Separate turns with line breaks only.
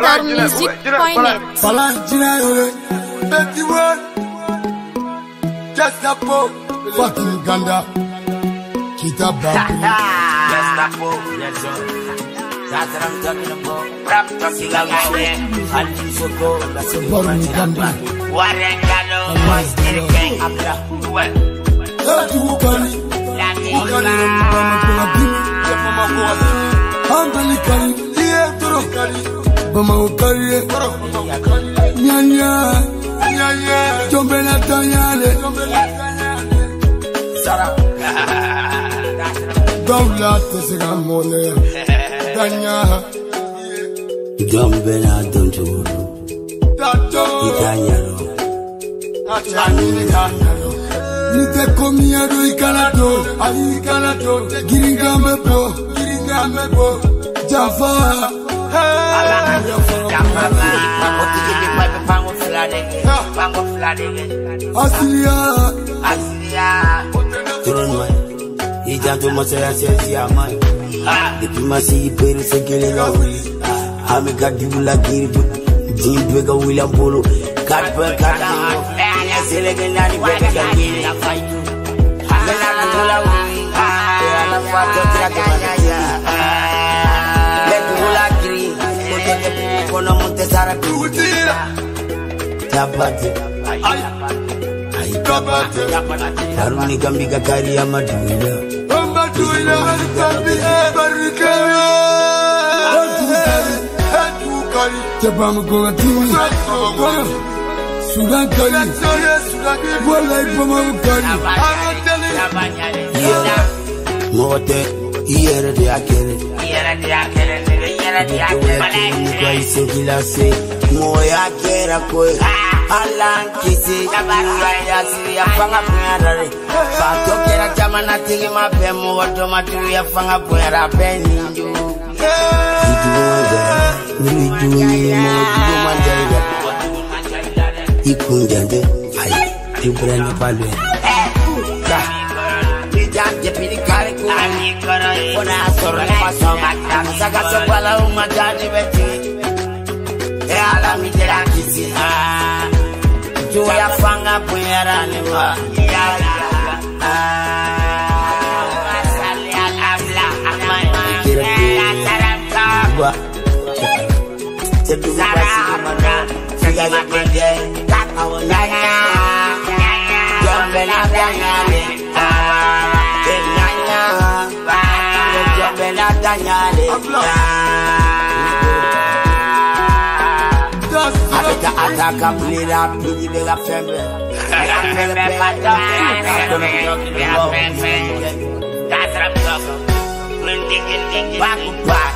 Darmusic.net.
Just a pop, fucking Ganda. Kita babu.
Just a pop, yes sir. That's what I'm talking about. I'm talking about it. I'll so go. That's what I'm talking about. Warengano was the king of the world.
That's who can it. Jombena tanyale Sara Dawla tesigamone Danya
Jombena donjo
Tato
Itanyalo
Achani kanyalo Nite komiado ikanato Ikanato Giringambe bo Jaffa
Asilia Turunwa Ijanto masaya sesi amai Dipimasi iperi sekele ga wili Hamika dibula kiribu Jimbega William Polo Katpa katino Selege nani bebe kagiri Gana dibula wili Ala fato tirake manaya Dibula kiri Kono monte sara
Utira
Tapate
Tapate
Haruni kambiga kari ya maduila
Maduila Kambi barikaya Kari Jabam goga timi Sudan kari Walai pama kari
Mote Iyere de akere Nika ise kilase Moya kera kwe Alan kisi Raya siri ya fanga punyarare Fato kera jamana tigi mape Mwoto maturu ya fanga punyara Beninju Nilijuwa manjari Ikunjande Ayi Ibrani palwe Janje pili kare ku Kona asoro pasoma Saka sepala umajani beti Ala mitera kisi Juwa ya fanga punyara niwa Asali al-abla Amai Sedugu basi kumana Figa gepende Kakawalanya Jombena danyale Ataka plira pili de la fembe That's what I'm talking.